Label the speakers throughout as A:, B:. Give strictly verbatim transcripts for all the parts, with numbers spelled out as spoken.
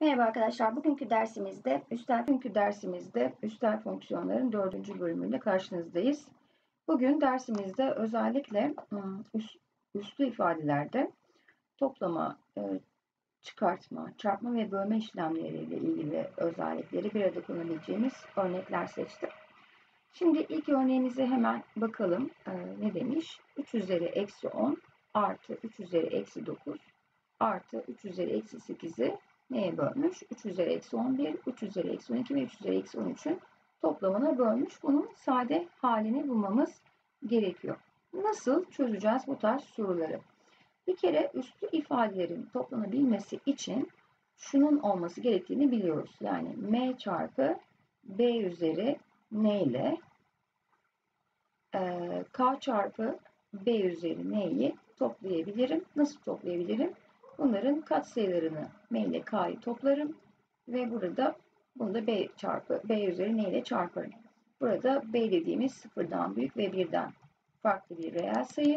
A: Merhaba arkadaşlar. Bugünkü dersimizde üstel, bugünkü dersimizde üstel fonksiyonların dördüncü bölümüyle karşınızdayız. Bugün dersimizde özellikle üst, üslü ifadelerde toplama, çıkartma, çarpma ve bölme işlemleriyle ilgili özellikleri bir arada kullanabileceğimiz örnekler seçtim. Şimdi ilk örneğimize hemen bakalım. Ne demiş? üç üzeri eksi on artı üç üzeri eksi dokuz artı üç üzeri eksi sekizi neye bölmüş? üç üzeri eksi on bir, üç üzeri eksi on iki ve üç üzeri eksi on üçün toplamına bölmüş. Bunun sade halini bulmamız gerekiyor. Nasıl çözeceğiz bu tarz soruları? Bir kere üslü ifadelerin toplanabilmesi için şunun olması gerektiğini biliyoruz. Yani m çarpı b üzeri n ile k çarpı b üzeri n'yi toplayabilirim. Nasıl toplayabilirim? Bunların katsayılarını m ile k'yı toplarım ve burada bunu da b çarpı b üzeri n ile çarparım. Burada b dediğimiz sıfırdan büyük ve birden farklı bir reel sayı.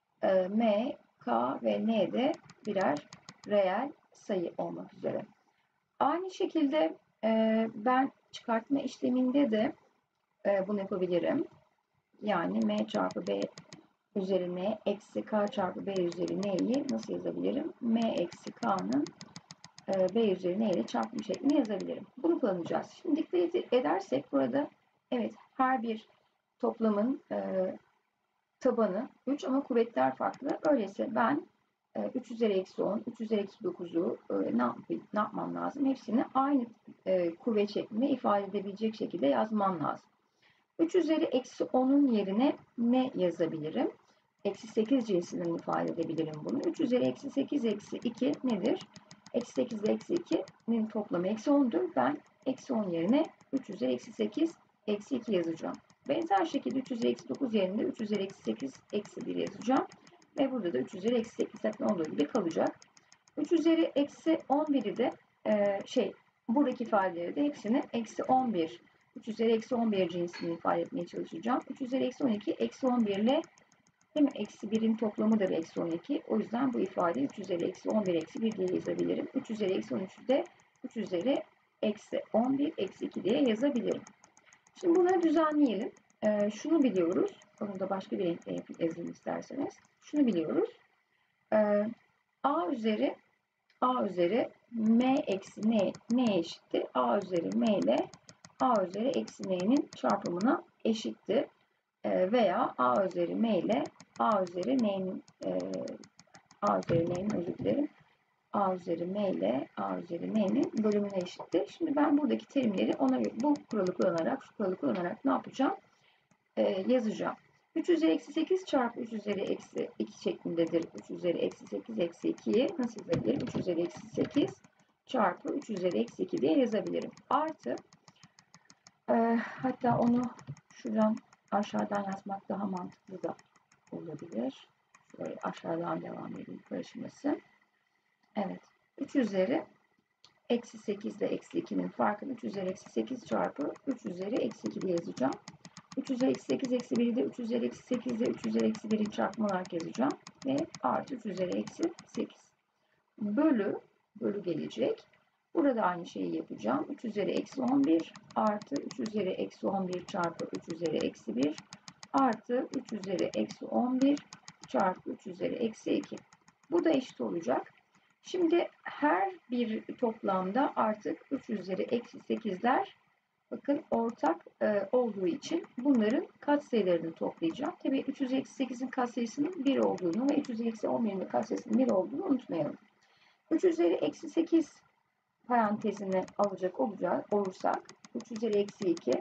A: M, k ve n de birer reel sayı olmak üzere. Aynı şekilde ben çıkartma işleminde de bunu yapabilirim. Yani m çarpı b üzeri n eksi k çarpı b üzeri n'yi nasıl yazabilirim? M eksi k'nın e, b üzeri n ile çarpım şeklinde yazabilirim. Bunu kullanacağız. Şimdi dikkat edersek burada evet her bir toplamın e, tabanı üç ama kuvvetler farklı. Öyleyse ben e, üç üzeri eksi on, üç üzeri eksi dokuzu e, ne, yap ne yapmam lazım? Hepsini aynı e, kuvvet şeklinde ifade edebilecek şekilde yazmam lazım. üç üzeri eksi on'un yerine ne yazabilirim? Eksi sekiz cinsinden ifade edebilirim bunu. üç üzeri eksi sekiz eksi iki nedir? Eksi sekiz ile eksi iki'nin toplamı eksi on'dur. Ben eksi on yerine üç üzeri eksi sekiz eksi iki yazacağım. Benzer şekilde üç üzeri eksi dokuz yerine üç üzeri eksi sekiz eksi bir yazacağım. Ve burada da üç üzeri eksi sekiz zaten olduğu gibi kalacak. üç üzeri eksi on bir'i de e, şey buradaki ifadeleri de hepsini eksi on bir üç üzeri eksi on bir cinsini ifade etmeye çalışacağım. üç üzeri eksi on iki eksi on bir ile değil mi? Eksi bir'in toplamıdır eksi on iki. O yüzden bu ifadeyi üç üzeri eksi on bir eksi bir diye yazabilirim. üç üzeri eksi on üç'ü de üç üzeri eksi on bir eksi iki diye yazabilirim. Şimdi bunları düzenleyelim. Ee, şunu biliyoruz. Onu da başka bir renkle yazayım isterseniz. Şunu biliyoruz. Ee, a üzeri a üzeri m eksi n, n eşittir. A üzeri m ile a üzeri eksi n'nin çarpımına eşittir. E, veya a üzeri m ile a üzeri n'nin e, a üzeri n'nin özür dilerim. A üzeri m ile a üzeri n'nin bölümüne eşittir. Şimdi ben buradaki terimleri ona bu kuralı kullanarak, şu kuralı kullanarak ne yapacağım? E, yazacağım. üç üzeri eksi sekiz çarpı üç üzeri eksi iki şeklindedir. üç üzeri eksi sekiz eksi iki'yi nasıl yazabilirim? üç üzeri eksi sekiz çarpı üç üzeri eksi iki diye yazabilirim. Artı e, hatta onu şuradan aşağıdan yazmak daha mantıklı da olabilir. Şöyle aşağıdan devam edeyim karışmasın. Evet. üç üzeri eksi sekiz ile eksi iki'nin farkını üç üzeri eksi sekiz çarpı üç üzeri eksi iki diye yazacağım. üç üzeri eksi sekiz eksi bir'i de üç üzeri eksi sekiz ile üç üzeri eksi bir'in çarpımı olarak yazacağım. Ve artı üç üzeri eksi sekiz. Bölü, bölü gelecek. Burada aynı şeyi yapacağım. üç üzeri eksi on bir artı üç üzeri eksi on bir çarpı üç üzeri eksi bir artı üç üzeri eksi on bir çarpı üç üzeri eksi iki. Bu da eşit olacak. Şimdi her bir toplamda artık üç üzeri eksi sekiz'ler bakın ortak e, olduğu için bunların katsayılarını toplayacağım. Tabii üç üzeri eksi sekiz'in katsayısının bir olduğunu ve üç üzeri eksi on bir'in katsayısının bir olduğunu unutmayalım. üç üzeri eksi sekiz parantezine alacak olacak, olursak üç üzeri eksi iki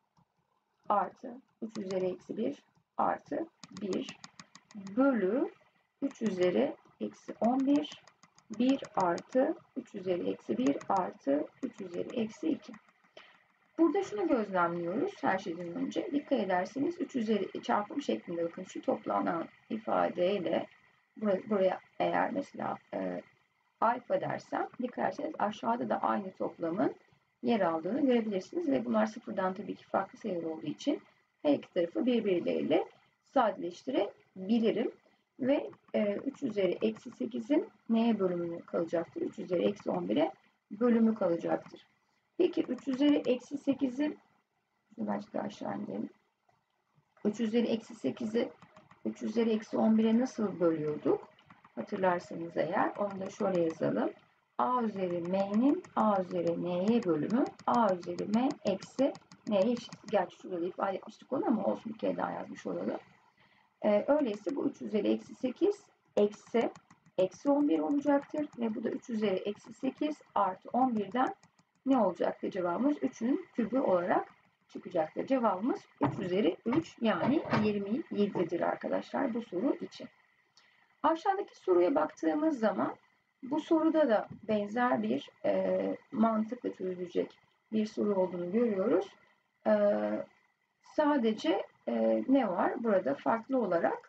A: artı üç üzeri eksi bir artı bir bölü üç üzeri eksi on bir bir artı üç üzeri eksi bir artı üç üzeri eksi iki. Burada şunu gözlemliyoruz her şeyden önce. Dikkat ederseniz üç üzeri çarpım şeklinde bakın şu toplanan ifadeyle buraya, buraya eğer mesela e, alfa dersem dikkat ederseniz aşağıda da aynı toplamın yer aldığını görebilirsiniz ve bunlar sıfırdan tabii ki farklı sayılar olduğu için her iki tarafı birbirleriyle sadeleştirebilirim. Ve e, üç üzeri eksi sekiz'in neye bölümünü kalacaktır? üç üzeri eksi on bir'e bölümü kalacaktır. Peki üç üzeri eksi sekizi birazcık daha aşağı inelim. üç üzeri eksi sekizi üç üzeri eksi on bire nasıl bölüyorduk? Hatırlarsanız eğer onu da şöyle yazalım. A üzeri m'nin A üzeri n'ye bölümü A üzeri m eksi n'ye eşit. Gerçi şurada ifade etmiştik onu ama olsun bir kere daha yazmış olalım. Ee, öyleyse bu üç üzeri eksi sekiz eksi eksi on bir olacaktır. Ve bu da üç üzeri eksi sekiz artı on birden ne olacaktır cevabımız? üçün kübü olarak çıkacaktır. Cevabımız üç üzeri üç yani yirmi yedidir arkadaşlar bu soru için. Aşağıdaki soruya baktığımız zaman bu soruda da benzer bir e, mantıkla çözülecek bir soru olduğunu görüyoruz. E, sadece e, ne var? Burada farklı olarak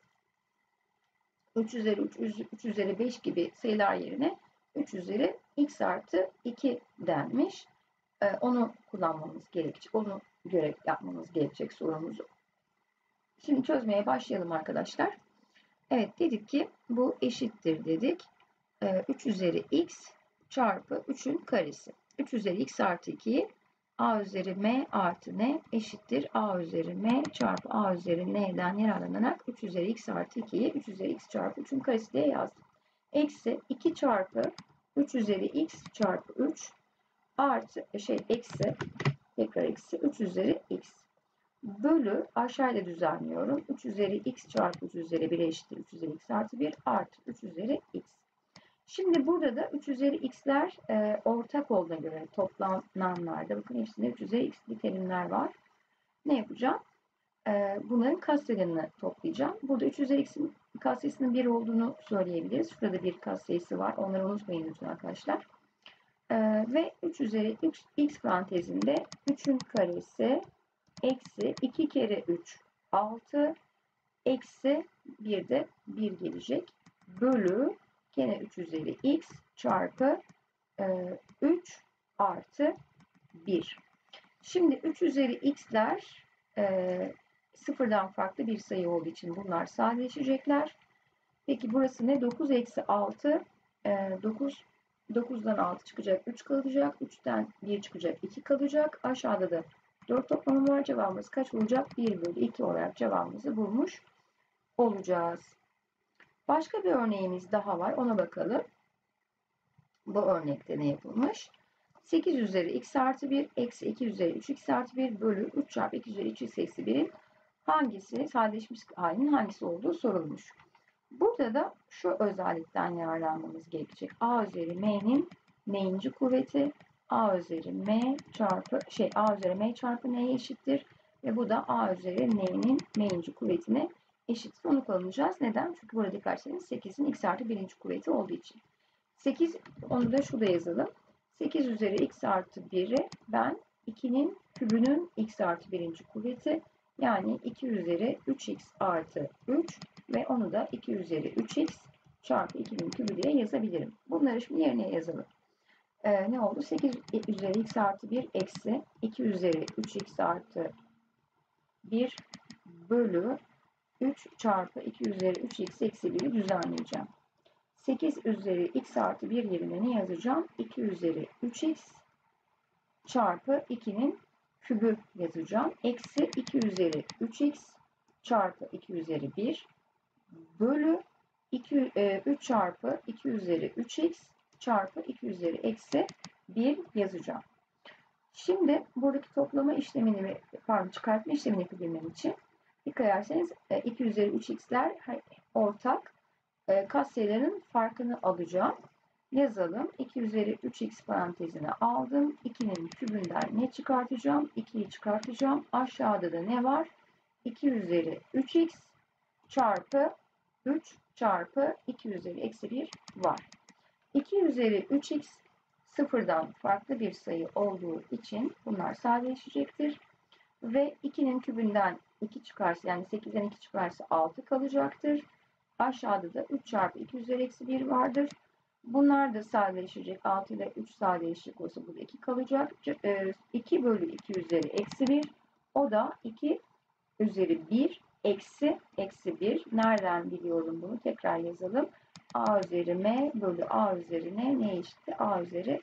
A: üç üzeri üç, üç üzeri beş gibi sayılar yerine üç üzeri x artı iki denmiş. E, onu kullanmamız gerekecek. Onu göre yapmamız gerekecek sorumuzu. Şimdi çözmeye başlayalım arkadaşlar. Evet dedik ki bu eşittir dedik. üç üzeri x çarpı üçün karesi. üç üzeri x artı ikiyi a üzeri m artı n eşittir. A üzeri m çarpı a üzeri n'den yararlanarak üç üzeri x artı ikiyi üç üzeri x çarpı üçün karesi diye yazdım. Eksi iki çarpı üç üzeri x çarpı üç artı şey eksi tekrar eksi üç üzeri x. Bölü aşağıya düzenliyorum. üç üzeri x çarpı üç üzeri bir eşittir. üç üzeri x artı bir artı üç üzeri x. Şimdi burada da üç üzeri x'ler e, ortak olduğuna göre toplananlarda bakın hepsinde üç üzeri x'li terimler var. Ne yapacağım? E, bunların katsayılarını toplayacağım. Burada üç üzeri x'in katsayısının bir olduğunu söyleyebiliriz. Şurada bir katsayısı var. Onları unutmayın lütfen arkadaşlar. E, ve üç üzeri x, x parantezinde üçün karesi eksi iki kere üç altı eksi bir de bir gelecek. Bölü gene üç üzeri x çarpı e, üç artı bir. Şimdi üç üzeri x'ler e, sıfırdan farklı bir sayı olduğu için bunlar sadeleşecekler. Peki burası ne? dokuz eksi altı. E, dokuz, dokuzdan altı çıkacak. üç kalacak. üçten bir çıkacak. iki kalacak. Aşağıda da dört toplamı var. Cevabımız kaç olacak? bir bölü iki olarak cevabımızı bulmuş olacağız. Başka bir örneğimiz daha var. Ona bakalım. Bu örnekte ne yapılmış? sekiz üzeri x artı bir eksi iki üzeri üç x artı bir bölü üç çarpı iki üzeri üç x eksi birin hangisi sadeleşmiş halinin hangisi olduğu sorulmuş. Burada da şu özellikten yararlanmamız gerekecek. A üzeri m'nin n'inci kuvveti a üzeri m çarpı şey a üzeri m çarpı n'ye eşittir ve bu da a üzeri n'nin m'inci kuvvetine eşittir. Onu kullanacağız. Neden? Çünkü burada dikkat etseniz sekizin x artı birinci kuvveti olduğu için. sekiz onu da şurada yazalım. sekiz üzeri x artı biri ben ikinin kübünün x artı birinci kuvveti yani iki üzeri üç x artı üç ve onu da iki üzeri üç x çarpı ikinin kübü diye yazabilirim. Bunları şimdi yerine yazalım. Ee, ne oldu? sekiz üzeri x artı bir eksi iki üzeri üç x artı bir bölü üç çarpı iki üzeri üç x eksi bir'i düzenleyeceğim. sekiz üzeri x artı bir yerine ne yazacağım? iki üzeri üç x çarpı ikinin kübü yazacağım. Eksi iki üzeri üç x çarpı iki üzeri bir bölü iki, e, üç çarpı iki üzeri üç x çarpı iki üzeri eksi bir yazacağım. Şimdi buradaki toplama işlemini, pardon çıkartma işlemini yapabilmem için dikkat ederseniz e, iki üzeri üç x'ler ortak. E, katsayıların farkını alacağım. Yazalım. iki üzeri üç x parantezine aldım. ikinin kübünden ne çıkartacağım? ikiyi çıkartacağım. Aşağıda da ne var? iki üzeri üç x çarpı üç çarpı iki üzeri eksi bir var. iki üzeri üç x sıfırdan farklı bir sayı olduğu için bunlar sadeleşecektir. Ve ikinin kübünden iki çıkarsa yani sekizden iki çıkarsa altı kalacaktır. Aşağıda da üç çarpı iki üzeri eksi bir vardır. Bunlar da sadeleşecek. altı ile üç sadeleşecek olsa burada iki kalacak. iki bölü iki üzeri eksi bir. O da iki üzeri bir eksi eksi bir. Nereden biliyorum bunu? Tekrar yazalım. A üzeri m bölü a üzeri n ne eşittir? A üzeri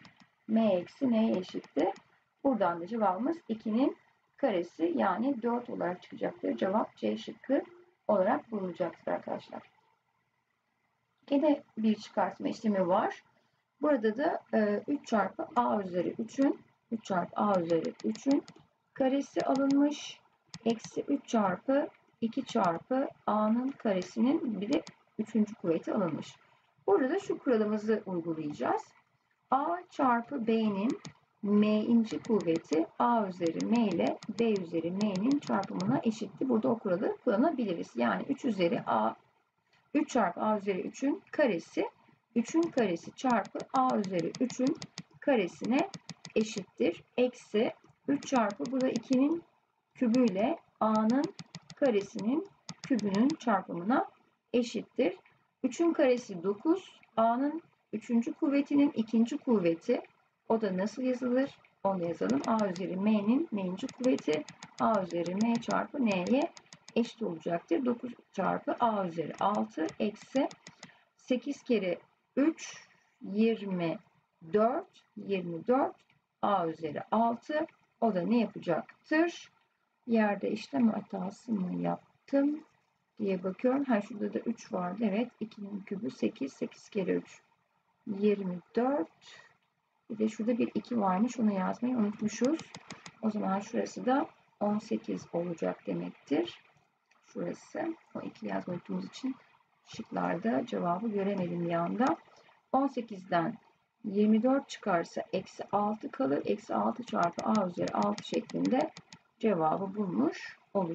A: m eksi n'ye eşitti. Buradan da cevabımız ikinin karesi yani dört olarak çıkacaktır. Cevap C şıkkı olarak bulunacaktır arkadaşlar. Gene bir çıkartma işlemi var. Burada da e, üç çarpı a üzeri üçün üç çarpı a üzeri üçün karesi alınmış. Eksi üç çarpı iki çarpı a'nın karesinin bir de üçüncü kuvveti alınmış. Burada şu kuralımızı uygulayacağız. A çarpı B'nin m'inci kuvveti A üzeri M ile B üzeri M'nin çarpımına eşittir. Burada o kuralı kullanabiliriz. Yani üç üzeri A, üç çarpı A üzeri üçün karesi, üçün karesi çarpı A üzeri üçün karesine eşittir. Eksi üç çarpı bu da ikinin kübüyle A'nın karesinin kübünün çarpımına eşittir. üçün karesi dokuz, A'nın üçüncü kuvvetinin ikinci kuvveti, o da nasıl yazılır? Onu da yazalım. A üzeri M'nin m'inci kuvveti A üzeri M çarpı N'ye eşit olacaktır. dokuz çarpı A üzeri altı eksi sekiz kere üç yirmi dört yirmi dört A üzeri altı, o da ne yapacaktır? Yerde işlem hatası mı yaptım diye bakıyorum. Ha, şurada da üç vardı. Evet. ikinin kübü sekiz. sekiz kere üç. yirmi dört. Bir de şurada bir iki varmış. Onu yazmayı unutmuşuz. O zaman şurası da on sekiz olacak demektir. Şurası. O iki yazmayı unuttuğumuz için şıklarda cevabı göremedim bir anda. on sekizden yirmi dört çıkarsa eksi altı kalır. Eksi altı çarpı a üzeri altı şeklinde cevabı bulmuş olur.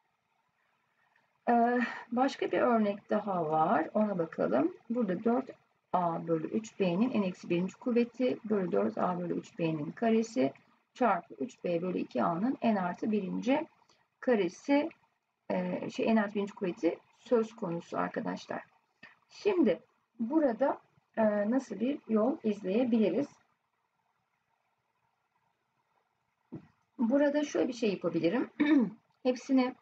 A: Ee, başka bir örnek daha var. Ona bakalım. Burada dört a bölü üç b'nin n eksi birinci kuvveti bölü dört a bölü üç b'nin karesi çarpı üç b bölü iki a'nın n artı birinci karesi e, şey n artı birinci kuvveti söz konusu arkadaşlar. Şimdi burada e, nasıl bir yol izleyebiliriz? Burada şöyle bir şey yapabilirim. Hepsini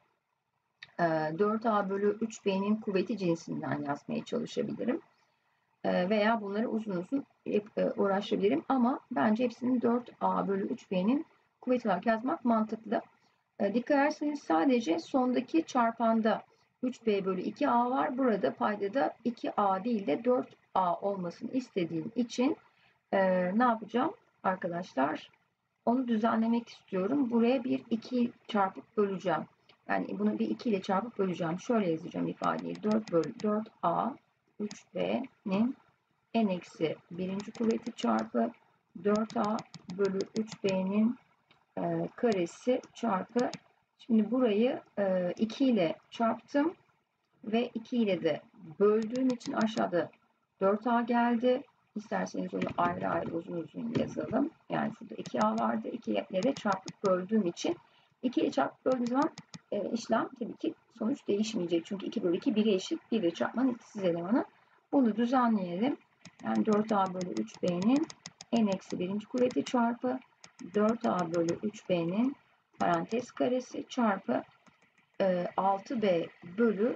A: dört a bölü üç b'nin kuvveti cinsinden yazmaya çalışabilirim. Veya bunları uzun uzun uğraşabilirim. Ama bence hepsini dört a bölü üç b'nin kuvveti olarak yazmak mantıklı. Dikkat ederseniz sadece sondaki çarpanda üç b bölü iki a var. Burada paydada iki a değil de dört a olmasını istediğim için ne yapacağım arkadaşlar? Onu düzenlemek istiyorum. Buraya bir iki çarpıp böleceğim. Yani bunu bir iki ile çarpıp böleceğim. Şöyle yazacağım ifadeyi. dört bölü dört a üç b'nin n eksi birinci kuvveti çarpı dört a bölü üç b'nin e, karesi çarpı. Şimdi burayı e, iki ile çarptım ve iki ile de böldüğüm için aşağıda dört a geldi. İsterseniz onu ayrı ayrı uzun uzun yazalım. Yani şurada iki a vardı. iki ile de çarpıp böldüğüm için iki ile çarpıp böldüğüm zaman e, işlem tabii ki sonuç değişmeyecek. Çünkü iki bölü iki bire eşit. bir ile çarpmanın ikisiz elemanı. Bunu düzenleyelim. Yani dört a bölü üç b'nin n eksi birinci kuvveti çarpı dört a bölü üç b'nin parantez karesi çarpı e, altı b bölü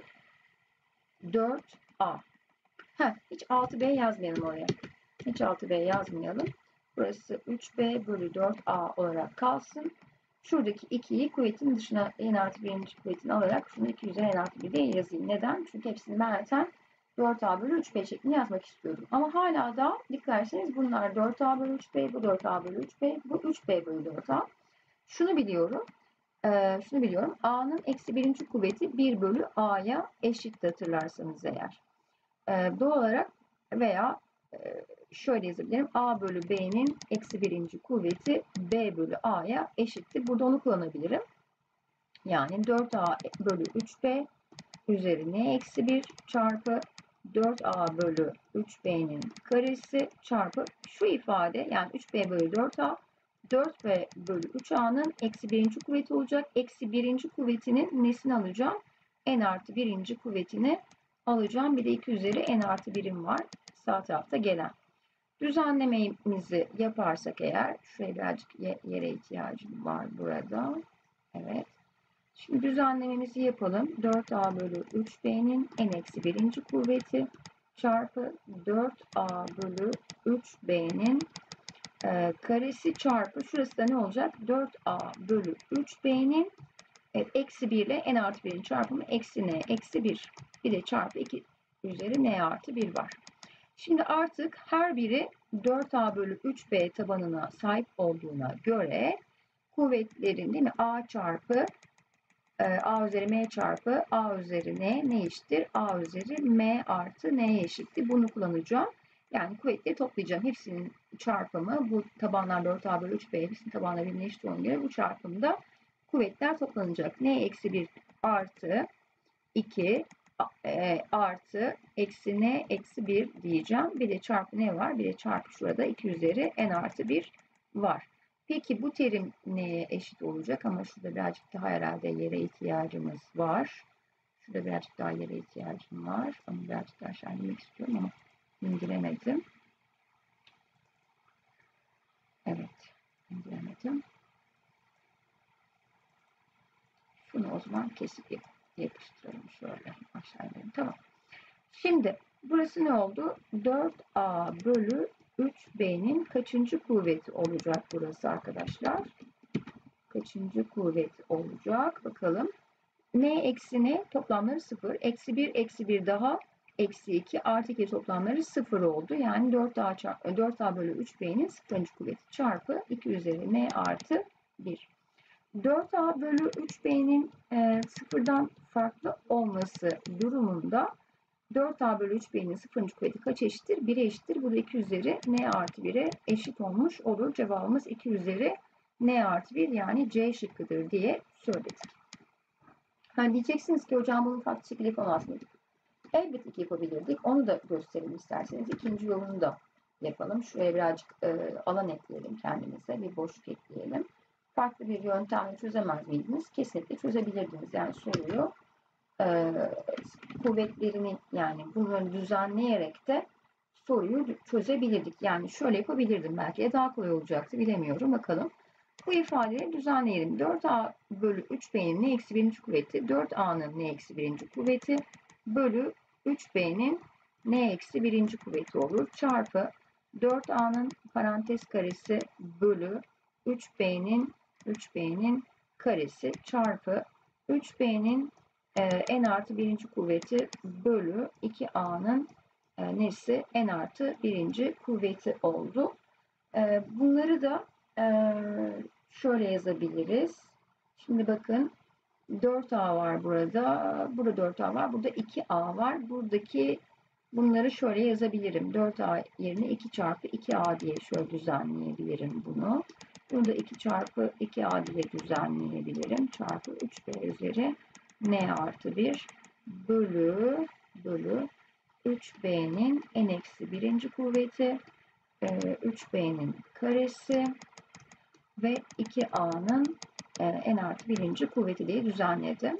A: dört a. Heh, hiç altı b yazmayalım oraya. Hiç altı b yazmayalım. Burası üç b bölü dört a olarak kalsın. Şuradaki ikiyi kuvvetin dışına n artı birinci kuvvetini alarak şunu iki üzeri n artı bir diye yazayım. Neden? Çünkü hepsini ben zaten dört a bölü üç b şeklinde yazmak istiyordum. Ama hala da dikkat ederseniz bunlar dört a bölü üç b, bu dört a bölü üç b, bu üç b bölü dört a. Şunu biliyorum. Ee, şunu biliyorum. A'nın eksi birinci kuvveti bir bölü a'ya eşit hatırlarsanız eğer. Ee, doğal olarak veya e, şöyle yazabilirim. A bölü B'nin eksi birinci kuvveti B bölü A'ya eşittir. Burada onu kullanabilirim. Yani dört a bölü üç b üzeri n eksi bir çarpı dört a bölü üç b'nin karesi çarpı şu ifade yani üç b bölü dört a dört b bölü üç a'nın eksi birinci kuvveti olacak. Eksi birinci kuvvetinin nesini alacağım? N artı birinci kuvvetini alacağım. Bir de iki üzeri n artı birim var. Sağ tarafta gelen. Düzenlememizi yaparsak eğer şuraya birazcık yere ihtiyacım var burada. Evet. Şimdi düzenlememizi yapalım. dört a bölü üç b'nin n eksi birinci kuvveti çarpı dört a bölü üç b'nin e, karesi çarpı şurası da ne olacak? dört a bölü üç b'nin evet, eksi bir ile n artı birin çarpımı eksi n eksi bir. Bir de çarpı iki üzeri n artı bir var. Şimdi artık her biri dört a bölü üç b tabanına sahip olduğuna göre kuvvetlerin değil mi? A çarpı a üzeri m çarpı a üzeri n ne eşittir? A üzeri m artı n'ye eşittir. Bunu kullanacağım. Yani kuvvetleri toplayacağım. Hepsinin çarpımı bu tabanlar dört a bölü üç b hepsinin tabanları birbirine eşit olduğuna göre bu çarpımda kuvvetler toplanacak. N eksi bir artı iki e, artı eksi n eksi bir diyeceğim. Bir de çarpı ne var? Bir de çarpı şurada iki üzeri n artı bir var. Peki bu terim neye eşit olacak? Ama şurada birazcık daha herhalde yere ihtiyacımız var. Şurada birazcık daha yere ihtiyacım var. Ama birazcık daha aşağı indirmek istiyorum ama indiremedim. Evet, indiremedim. Şunu o zaman kesip yapıştıralım şöyle aşağı inelim. Tamam. Şimdi burası ne oldu? dört a bölü üç b'nin kaçıncı kuvveti olacak burası arkadaşlar? Kaçıncı kuvveti olacak? Bakalım. N eksi n toplamları sıfır. Eksi bir eksi bir daha eksi iki artı iki toplamları sıfır oldu. Yani dört a, dört a bölü üç b'nin sıfırıncı kuvveti çarpı iki üzeri n artı bir. dört a bölü üç b'nin e, sıfırdan farklı olması durumunda dört a bölü üç b'nin sıfırıncı kuvveti kaç eşittir? bir'e eşittir. Bu da iki üzeri n artı bir'e eşit olmuş olur. Cevabımız iki üzeri n artı bir yani C şıkkıdır diye söyledik. Hani diyeceksiniz ki hocam bunu farklı şekilde yapamaz mıydık? Elbette ki yapabilirdik. Onu da gösterelim isterseniz. İkinci yolunu da yapalım. Şuraya birazcık e, alan ekleyelim kendimize. Bir boşluk ekleyelim. Farklı bir yöntemle çözemez miydiniz? Kesinlikle çözebilirdiniz. Yani soruyu e, kuvvetlerini yani bunları düzenleyerek de soruyu çözebilirdik. Yani şöyle yapabilirdim. Belki de daha kolay olacaktı. Bilemiyorum. Bakalım. Bu ifadeyi düzenleyelim. dört a bölü üç b'nin n eksi birinci kuvveti dört a'nın n eksi birinci kuvveti bölü üç b'nin n eksi birinci kuvveti olur. Çarpı dört a'nın parantez karesi bölü üç b'nin üç b'nin karesi çarpı üç b'nin e, n artı birinci kuvveti bölü iki a'nın e, nesi n artı birinci kuvveti oldu. E, bunları da e, şöyle yazabiliriz. Şimdi bakın dört a var burada. Burada dört a var. Burada iki a var. Buradaki bunları şöyle yazabilirim. dört a yerine iki çarpı iki a diye şöyle düzenleyebilirim bunu. Bunu da iki çarpı iki a diye düzenleyebilirim. Çarpı üç b üzeri n artı bir bölü bölü üç b'nin n eksi birinci kuvveti üç b'nin karesi ve iki a'nın n artı birinci kuvveti diye düzenledim.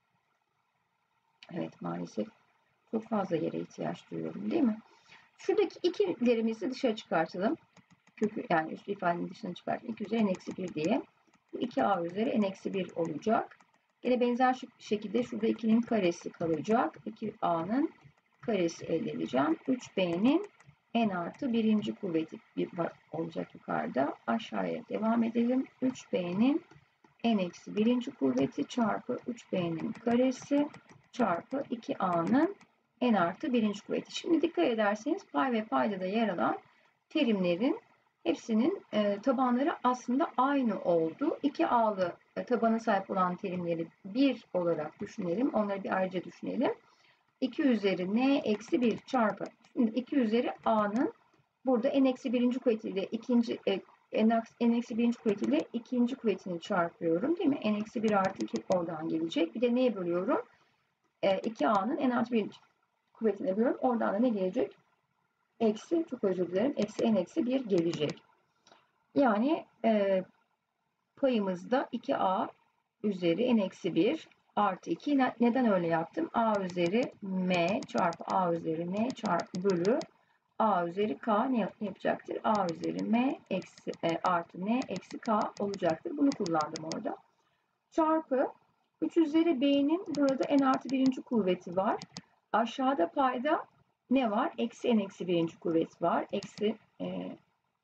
A: Evet maalesef çok fazla yere ihtiyaç duyuyorum değil mi? Şuradaki ikilerimizi dışarı çıkartalım. Kökü yani üstü ifadenin dışına çıkartalım. iki üzeri n eksi bir diye. Bu iki a üzeri n eksi bir olacak. Yine benzer şekilde şurada ikinin karesi kalacak. iki a'nın karesi elde edeceğim. üç b'nin n artı birinci kuvveti olacak yukarıda. Aşağıya devam edelim. üç b'nin n eksi birinci kuvveti çarpı üç b'nin karesi çarpı iki a'nın n artı birinci kuvveti. Şimdi dikkat ederseniz pay ve paydada yer alan terimlerin hepsinin e, tabanları aslında aynı oldu. iki a'lı e, tabana sahip olan terimleri bir olarak düşünelim. Onları bir ayrıca düşünelim. iki üzeri n eksi bir çarpı. Şimdi iki üzeri a'nın burada n eksi birinci kuvvetiyle ikinci e, n eksi birinci kuvvetiyle ikinci kuvvetini çarpıyorum değil mi? N eksi bir artı iki oradan gelecek. Bir de neye bölüyorum? E, iki a'nın n artı birinci kuvvetine bölüyorum. Oradan da ne gelecek? Eksi, çok özür dilerim. Eksi n eksi bir gelecek. Yani e, payımızda iki a üzeri n eksi bir artı iki. Neden öyle yaptım? A üzeri m çarpı a üzeri n çarpı bölü a üzeri k ne yapacaktır? A üzeri m eksi e, artı n eksi k olacaktır. Bunu kullandım orada. Çarpı üç üzeri b'nin burada n artı birinci kuvveti var. Aşağıda payda ne var? Eksi n eksi birinci kuvvet var. Eksi e,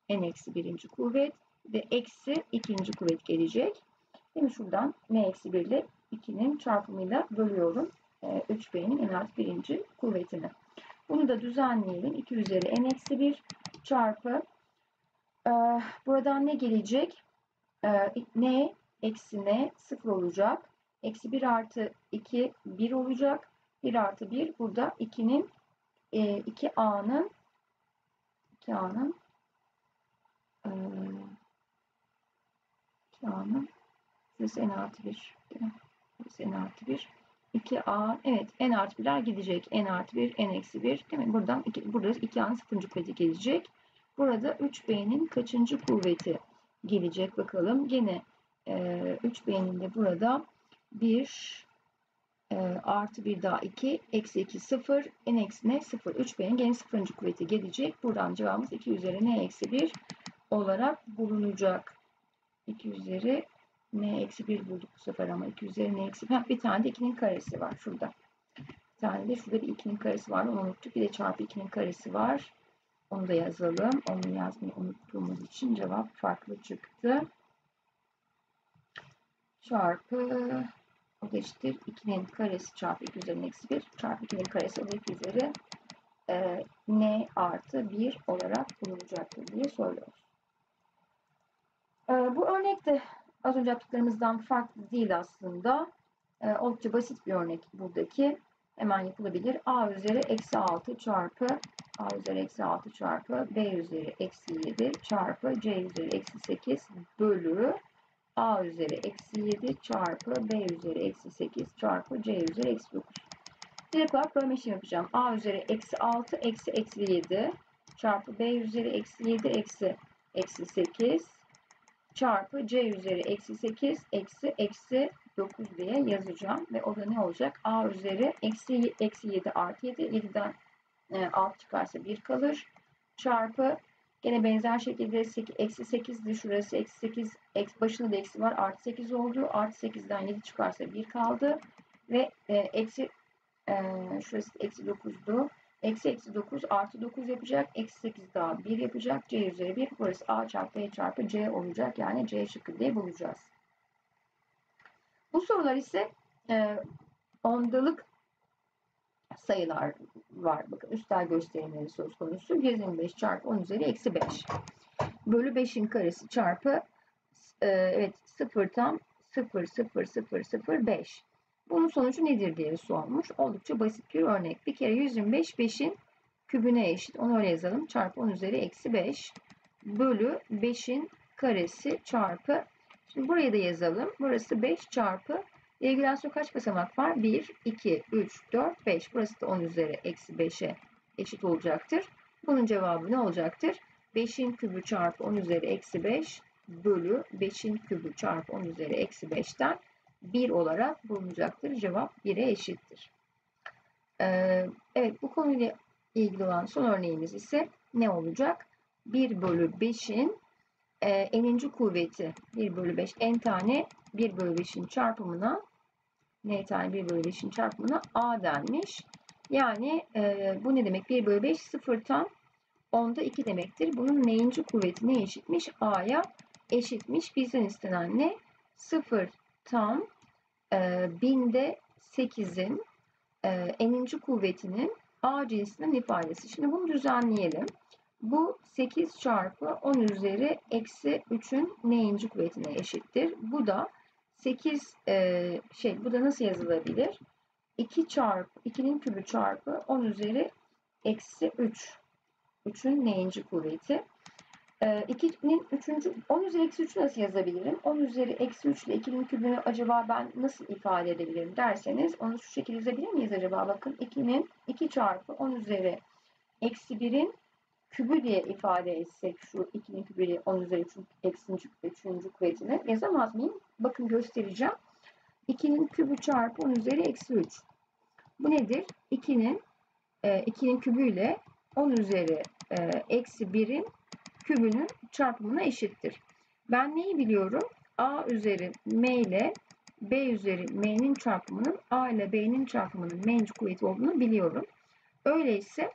A: n eksi birinci kuvvet ve eksi ikinci kuvvet gelecek. Şimdi şuradan n eksi bir ile ikinin çarpımıyla bölüyorum. üç b'nin n artı birinci kuvvetini. Bunu da düzenleyelim. iki üzeri n eksi bir çarpı e, buradan ne gelecek? E, n eksi n sıfır olacak. Eksi bir artı iki bir olacak. bir artı bir burada ikinin e, iki a'nın iki a'nın e, iki a'nın şurası n artı bir. Şurası n artı bir. iki a evet n artı birler gidecek. N artı bir, n eksi bir. Değil mi? Buradan iki, burada iki a'nın sıfırıncı kuvveti gelecek. Burada üç b'nin kaçıncı kuvveti gelecek bakalım. Yine e, üç b'nin de burada bir e, artı bir daha iki eksi iki sıfır n eksi n sıfır. üç b'nin gene sıfırıncı kuvveti gelecek. Buradan cevabımız iki üzeri n eksi bir olarak bulunacak. iki üzeri n eksi bir bulduk bu sefer ama iki üzeri n eksi bir. Bir tane de ikinin karesi var şurada. Bir tane de şurada bir ikinin karesi var. Onu unuttuk. Bir de çarpı ikinin karesi var. Onu da yazalım. Onu yazmayı unuttuğumuz için cevap farklı çıktı. Çarpı o da eşittir. ikinin karesi çarpı iki üzeri n eksi bir çarpı ikinin karesi o da iki üzeri e, n artı bir olarak bulunacaktır diye söylüyoruz. E, bu örnekte az önce yaptıklarımızdan farklı değil aslında. E, oldukça basit bir örnek buradaki. Hemen yapılabilir. A üzeri eksi altı çarpı A üzeri eksi altı çarpı B üzeri eksi yedi çarpı C üzeri eksi sekiz bölü A üzeri eksi yedi çarpı B üzeri eksi sekiz çarpı C üzeri eksi dokuz. Direkt olarak bölme işlemi yapacağım. A üzeri eksi altı eksi eksi yedi çarpı B üzeri eksi yedi eksi eksi sekiz çarpı C üzeri eksi sekiz eksi eksi dokuz diye yazacağım. Ve o da ne olacak? A üzeri eksi, eksi yedi artı yedi. yediden e, altı çıkarsa bir kalır. Çarpı gene benzer şekilde eksi sekizdi şurası. Eksi sekiz eksi, başında da eksi var. Artı sekiz oldu. Artı sekizden yedi çıkarsa bir kaldı. Ve e, eksi e, şurası eksi dokuzdu. Eksi eksi dokuz artı dokuz yapacak. Eksi sekiz daha bir yapacak. C üzeri bir. Burası A çarpı B çarpı C olacak. Yani C şıkkı diye bulacağız. Bu sorular ise e, ondalık sayılar var. Bakın üstel gösterimleri söz konusu. yüz yirmi beş çarpı on üzeri eksi beş. Bölü beşin karesi çarpı e, evet sıfır tam sıfır sıfır sıfır sıfır beş. Bunun sonucu nedir diye sormuş. Oldukça basit bir örnek. Bir kere yüz yirmi beş beşin kübüne eşit. Onu öyle yazalım. Çarpı on üzeri eksi beş. Bölü beşin karesi çarpı. Şimdi buraya da yazalım. Burası beş çarpı. Regülasyon kaç basamak var? bir, iki, üç, dört, beş. Burası da on üzeri eksi beşe eşit olacaktır. Bunun cevabı ne olacaktır? beşin kübü çarpı on üzeri eksi beş bölü beşin kübü çarpı on üzeri eksi beşten bir olarak bulunacaktır. Cevap bire eşittir. Ee, evet bu konuyla ilgili olan son örneğimiz ise ne olacak? bir bölü beşin e, n'inci kuvveti bir bölü beş n tane bir bölü beşin çarpımına n tane bir bölü beşin çarpımına a denmiş. Yani e, bu ne demek? bir bölü beş sıfır tam onda iki demektir. Bunun n'inci kuvveti ne eşitmiş? A'ya eşitmiş. Bizden istenen ne? sıfır tam e, binde sekizin e, n'inci kuvvetinin A cinsinden ifadesi. Şimdi bunu düzenleyelim. Bu sekiz çarpı on üzeri eksi üçün n'inci kuvvetine eşittir. Bu da sekiz e, şey bu da nasıl yazılabilir? iki çarpı ikinin kübü çarpı on üzeri eksi üç. üçün n'inci kuvveti. E, ikinin üçüncü on üzeri eksi üçü nasıl yazabilirim? on üzeri eksi üç ile ikinin kübünü acaba ben nasıl ifade edebilirim derseniz onu şu şekilde yazabilir miyiz acaba? Bakın ikinin iki çarpı on üzeri eksi birin kübü diye ifade etsek şu ikinin kübü ile on üzeri üçün eksi üçüncü kuvvetini yazamaz mıyım? Bakın göstereceğim. ikinin kübü çarpı on üzeri eksi üç. Bu nedir? ikinin e, ikinin kübü ile on üzeri e, eksi birin kübünün çarpımına eşittir. Ben neyi biliyorum? A üzeri m ile b üzeri m'nin çarpımının a ile b'nin çarpımının m'inci kuvveti olduğunu biliyorum. Öyleyse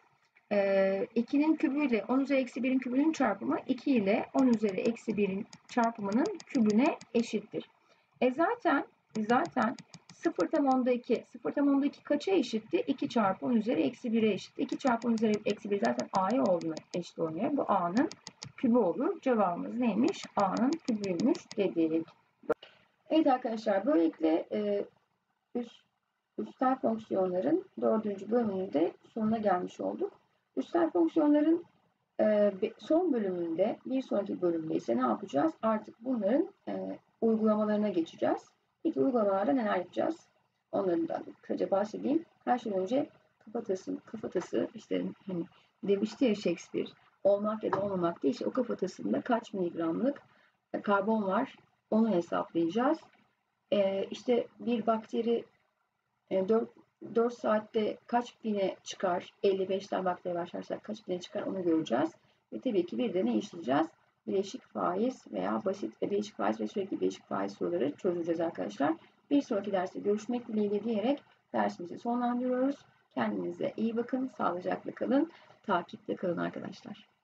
A: Ee, ikinin kübü ile on üzeri eksi birin kübünün çarpımı iki ile on üzeri eksi birin çarpımının kübüne eşittir. E zaten zaten sıfır tam onda iki. sıfır tam onda iki kaça eşitti? iki çarpı on üzeri eksi bire eşitti. iki çarpı on üzeri eksi bir zaten a'ya olduğuna eşit oluyor. Bu a'nın kübü olur. Cevabımız neymiş? A'nın kübüymüş dedik. Evet arkadaşlar, böylelikle e, üst, üstel fonksiyonların dördüncü bölümünde sonuna gelmiş olduk. Üstel fonksiyonların e, son bölümünde, bir sonraki bölümde ise ne yapacağız? Artık bunların e, uygulamalarına geçeceğiz. Peki uygulamalarda neler yapacağız? Onlardan kısaca bahsedeyim. Her şeyden önce kafatası, kafatası işte hani demişti ya Shakespeare, olmak ya da olmamak değil. İşte o kafatasında kaç miligramlık karbon var, onu hesaplayacağız. E, işte bir bakteri e, dört, dört saatte kaç bine çıkar? elli beşten bakteri başlarsak kaç bine çıkar, onu göreceğiz. Ve tabii ki bir de ne işleyeceğiz? Bileşik faiz veya basit ve bileşik faiz ve sürekli bileşik faiz soruları çözeceğiz arkadaşlar. Bir sonraki derste görüşmek dileğiyle diyerek dersimizi sonlandırıyoruz. Kendinize iyi bakın, sağlıcakla kalın, takipte kalın arkadaşlar.